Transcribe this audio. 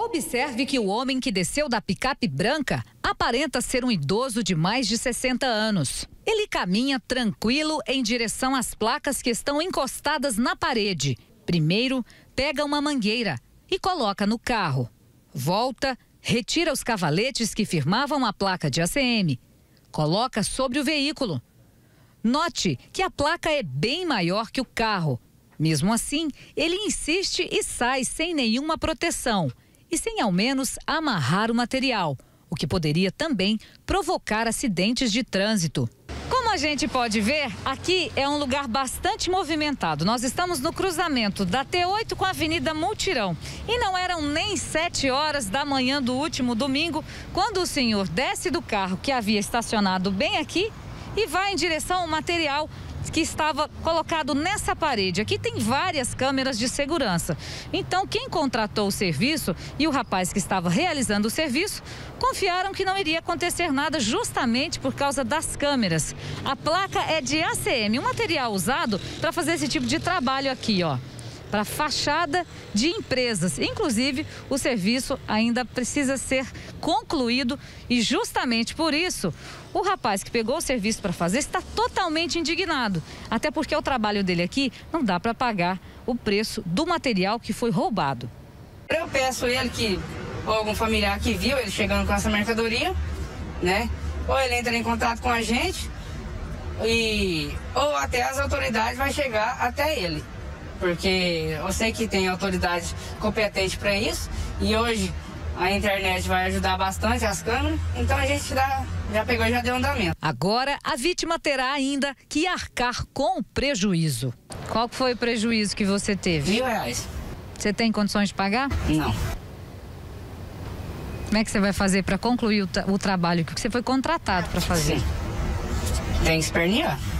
Observe que o homem que desceu da picape branca aparenta ser um idoso de mais de 60 anos. Ele caminha tranquilo em direção às placas que estão encostadas na parede. Primeiro, pega uma mangueira e coloca no carro. Volta, retira os cavaletes que firmavam a placa de ACM. Coloca sobre o veículo. Note que a placa é bem maior que o carro. Mesmo assim, ele insiste e sai sem nenhuma proteção e sem ao menos amarrar o material, o que poderia também provocar acidentes de trânsito. Como a gente pode ver, aqui é um lugar bastante movimentado. Nós estamos no cruzamento da T8 com a Avenida Multirão. E não eram nem 7 horas da manhã do último domingo, quando o senhor desce do carro que havia estacionado bem aqui e vai em direção ao material que estava colocado nessa parede. Aqui tem várias câmeras de segurança. Então, quem contratou o serviço e o rapaz que estava realizando o serviço confiaram que não iria acontecer nada justamente por causa das câmeras. A placa é de ACM, um material usado para fazer esse tipo de trabalho aqui, ó, para fachada de empresas. Inclusive, o serviço ainda precisa ser concluído e justamente por isso, o rapaz que pegou o serviço para fazer está totalmente indignado. Até porque o trabalho dele aqui não dá para pagar o preço do material que foi roubado. Eu peço ele que, ou algum familiar que viu ele chegando com essa mercadoria, né? Ou ele entra em contato com a gente, ou até as autoridades vão chegar até ele. Porque eu sei que tem autoridade competente para isso e hoje a internet vai ajudar bastante as câmeras, então a gente já pegou e já deu andamento. Agora a vítima terá ainda que arcar com o prejuízo. Qual foi o prejuízo que você teve? R$1.000. Você tem condições de pagar? Não. Como é que você vai fazer para concluir o trabalho que você foi contratado para fazer? Sim. Tem que espernear.